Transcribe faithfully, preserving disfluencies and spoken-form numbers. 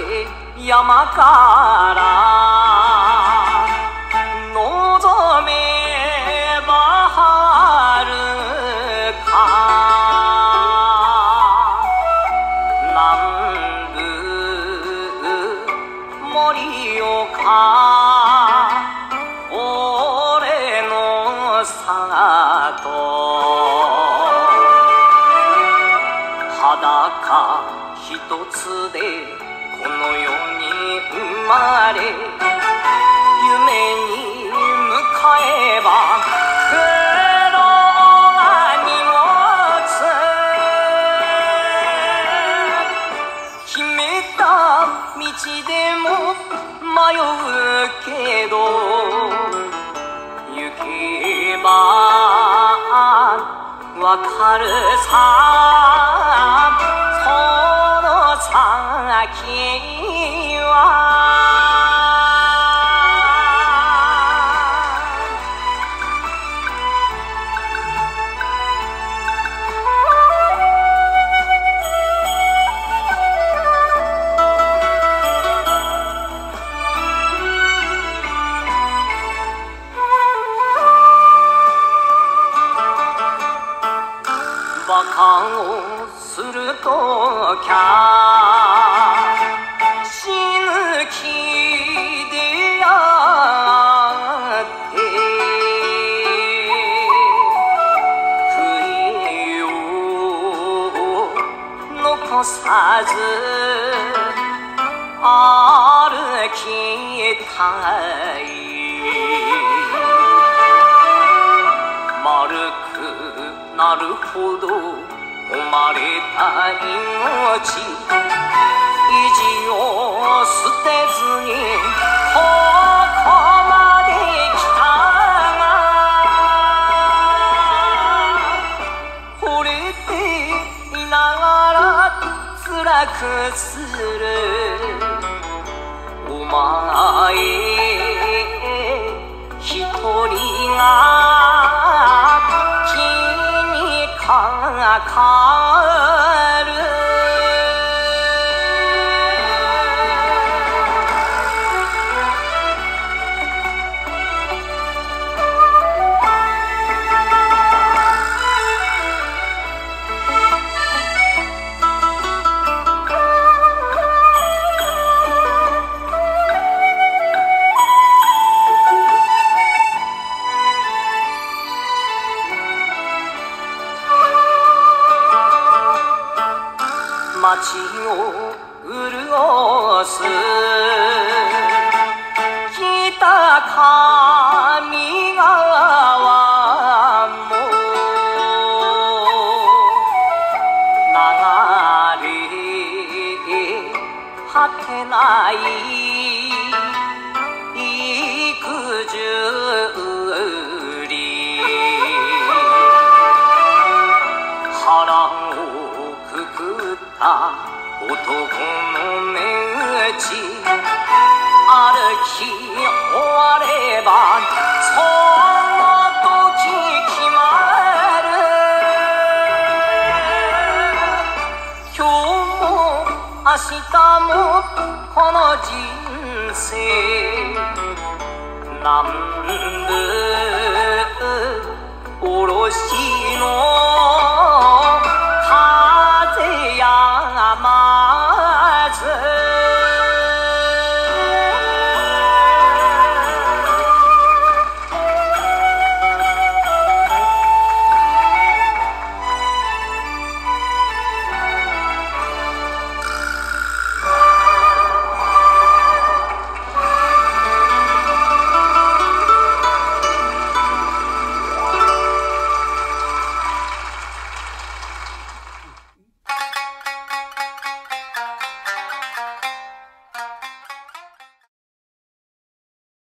山から望めば遥か南部盛岡俺の里裸一つでこの世に生まれ夢に向かえば苦労が荷物決めた道でも迷うけど行けばわかるさその先は馬鹿をするときゃ死ぬ気でやって悔いを残さず歩きたい丸くなるほど生まれた命意地を捨てずにここまで来たが惚れていながら辛くするお前一人がかかる街を潤す北上川も流れ果てない幾十里腹をくくった男の目打ち歩き終わればその時決まる今日も明日もこの人生南部おろしの